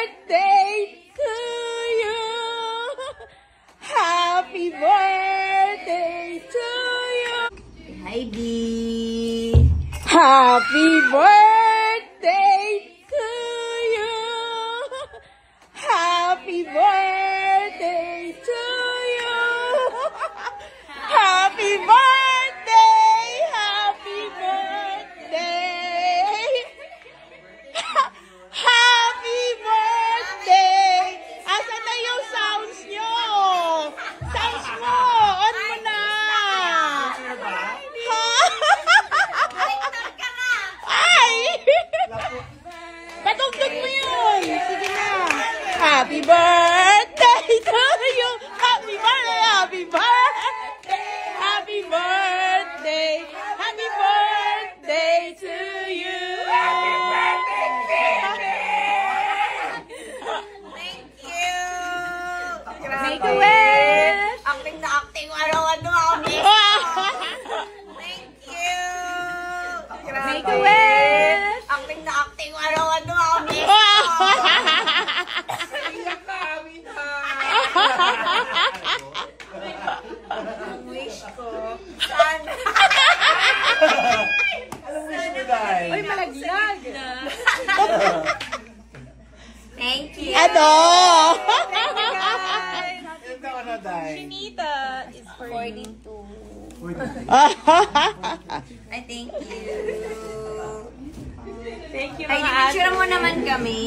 birthday to you. Happy birthday to you. Hi, B. Happy birthday to you. Happy birthday to you. Happy birthday. Happy birthday. Happy birthday. Asan na yung sounds nyo? Sounds mo. On mo na. Ay! Patugtog mo yun. Sige na. Happy birthday to you. Happy birthday. Happy birthday. Happy birthday. Happy birthday to you. Happy birthday. Thank you. Make a wish. Acting na acting. Ano kami. Thank you. Make a wish. Acting na acting. Ano kami. Ang wish ko. Sana. Anong wish mo, Day? Ay, malaglag. Thank you. Ano? Ilan ka na, Day? Nita is 42. I thank you. Thank you, Ay, mga picture mo naman kami.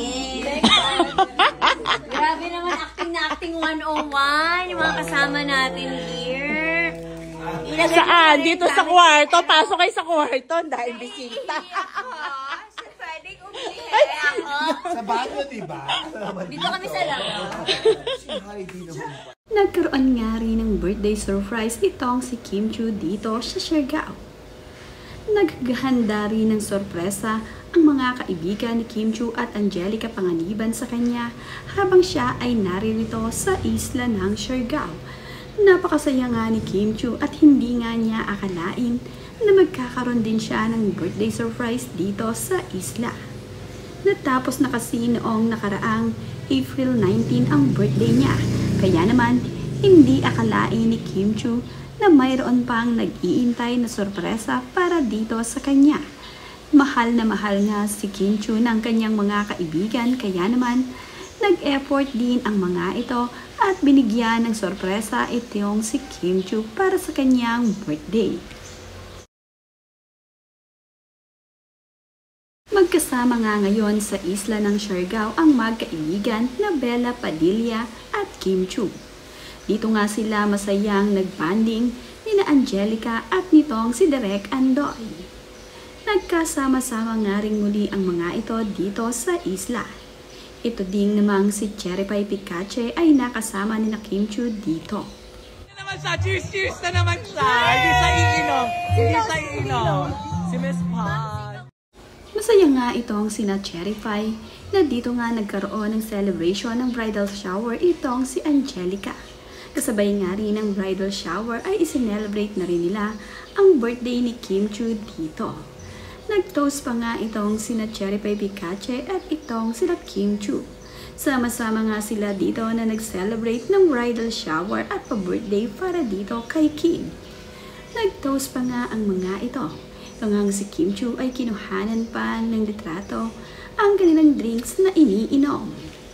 Grabe naman, acting na acting 101. Yung mga kasama natin here. Saan? Dito sa kwarto. Pasok kayo sa kwarto. Dahil bisita. Pwedeng umihay ako. Sa banyo, diba? Dito kami sa labas. Si Heidi naman pa. Nagkaroon nga rin ng birthday surprise itong si Kim Chiu dito sa Siargao. Naghahanda rin ng sorpresa ang mga kaibigan ni Kim Chiu at Angelica Panganiban sa kanya habang siya ay naririto sa isla ng Siargao. Napakasaya nga ni Kim Chiu at hindi nga niya akalain na magkakaroon din siya ng birthday surprise dito sa isla. Natapos na kasi noong nakaraang April 19 ang birthday niya. Kaya naman, hindi akalain ni Kim Chiu na mayroon pang nag-iintay na sorpresa para dito sa kanya. Mahal na mahal nga si Kim Chiu ng kanyang mga kaibigan, kaya naman nag-effort din ang mga ito at binigyan ng sorpresa itong si Kim Chiu para sa kanyang birthday. Magkasama nga ngayon sa isla ng Siargao ang magkaibigan na Bella Padilla at Kim Chiu. Dito nga sila masayang nagbanding nina Angelica at nitong si Derek Andoy. Nagkasama-sama nga rin muli ang mga ito dito sa isla. Ito ding namang si Cherry Pie Picache ay nakasama ni Kim Chiu dito. naman siya. Cheers, cheers na naman siya. Hindi siya iinom. Hindi siya iinom. Si Miss Pat. Masaya nga itong sina Cherry Pie na dito nga nagkaroon ng celebration ng bridal shower itong si Angelica. Kasabay nga rin ng bridal shower ay isinelebrate na rin nila ang birthday ni Kim Chiu dito. Nag-toast pa nga itong sina Cherry Pie Picache at itong sila Kim Chiu. Sama-sama nga sila dito na nag-celebrate ng bridal shower at pa-birthday para dito kay Kim. Nag-toast pa nga ang mga ito. Hanggang si Kim Chiu ay kinuhanan pa ng litrato ang kanilang drinks na iniinom.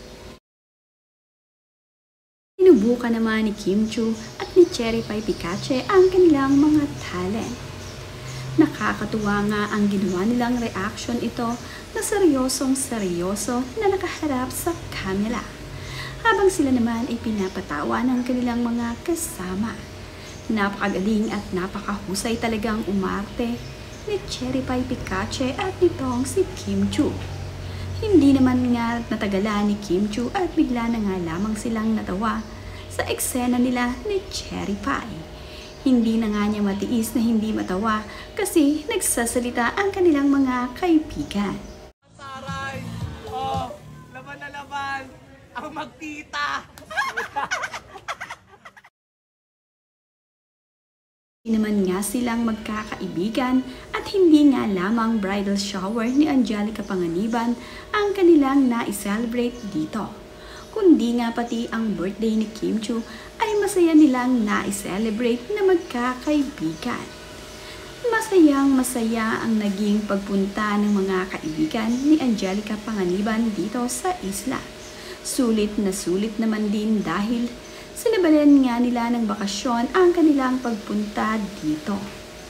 Sinubukan naman ni Kim Chiu at ni Cherry Pie Picache ang kanilang mga talent. Nakakatuwa nga ang ginawa nilang reaction ito na seryosong-seryoso na nakaharap sa camera. Habang sila naman ay pinapatawa ng kanilang mga kasama. Napakagaling at napakahusay talagang umarte ni Cherry Pie Picache at nitong si Kim Chiu. Hindi naman nga natagalan ni Kim Chiu at bigla na nga lamang silang natawa sa eksena nila ni Cherry Pie. Hindi na nga niya matiis na hindi matawa kasi nagsasalita ang kanilang mga kaibigan. Saray, oh, laban na laban ang magtita. Hindi naman nga silang magkakaibigan at hindi nga lamang bridal shower ni Angelica Panganiban ang kanilang na-celebrate dito. Kundi nga pati ang birthday ni Kim Chiu ay masaya nilang na-celebrate na magkakaibigan. Masayang masaya ang naging pagpunta ng mga kaibigan ni Angelica Panganiban dito sa isla. Sulit naman din dahil sinabayan nga nila ng bakasyon ang kanilang pagpunta dito.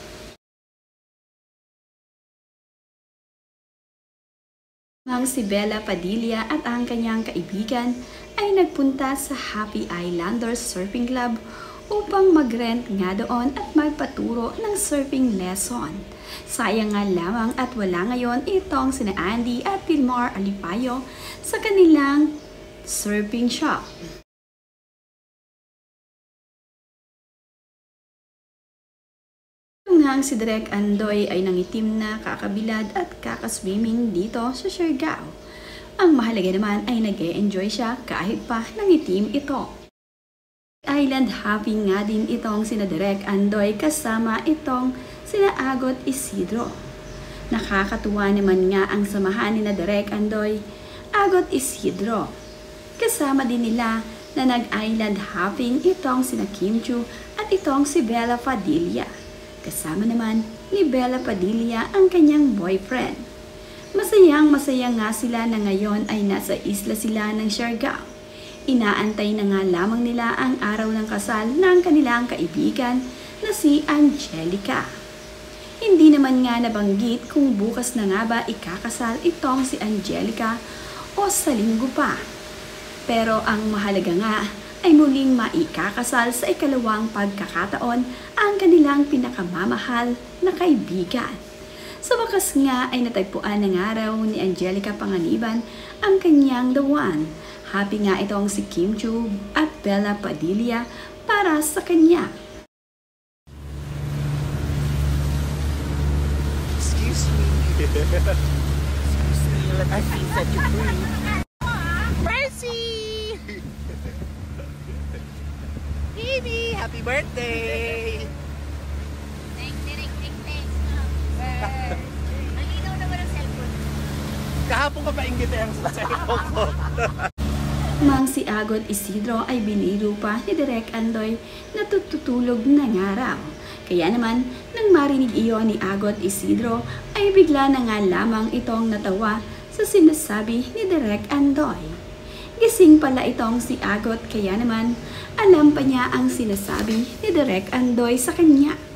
Ang si Bella Padilla at ang kanyang kaibigan ay nagpunta sa Happy Islanders Surfing Club upang mag-rent nga doon at magpaturo ng surfing lesson. Sayang nga lamang at wala ngayon itong sina Andy at Pilmar Alipayo sa kanilang surfing shop. Hanggang si Direk Andoy ay nangitim na kakabilad at kakaswimming dito sa Siargao. Ang mahalaga naman ay nag-e-enjoy siya kahit pa nangitim ito. Island hopping nga din itong sina Direk Andoy kasama itong sina Agot Isidro. Nakakatuwa naman nga ang samahan ni na Direk Andoy, Agot Isidro. Kasama din nila na nag-island hopping itong sina Kim Chiu at itong si Bella Padilla. Kasama naman ni Bella Padilla ang kanyang boyfriend. Masaya nga sila na ngayon ay nasa isla sila ng Siargao. Inaantay na nga lamang nila ang araw ng kasal ng kanilang kaibigan na si Angelica. Hindi naman nga nabanggit kung bukas na nga ba ikakasal itong si Angelica o sa linggo pa. Pero ang mahalaga nga ay muling maikakasal sa ikalawang pagkakataon ang kanilang pinakamamahal na kaibigan. Sa wakas nga ay natagpuan ng araw ni Angelica Panganiban ang kanyang the one. Happy nga itong si Kim Chiu at Bella Padilla para sa kanya. Excuse me. Excuse me, let me set you free. Mercy! Baby, happy birthday! Thanks. Ang inaw naman ang cellphone. Kahapon ka pa inggit ang sa cellphone ko. Mang si Agot Isidro ay biniro pa ni Direk Andoy na tututulog na nga raw. Kaya naman, nang marinig iyon ni Agot Isidro, ay bigla na nga lamang itong natawa sa sinasabi ni Direk Andoy. Gising pala itong si Agot kaya naman, alam pa niya ang sinasabi ni Direk Andoy sa kanya.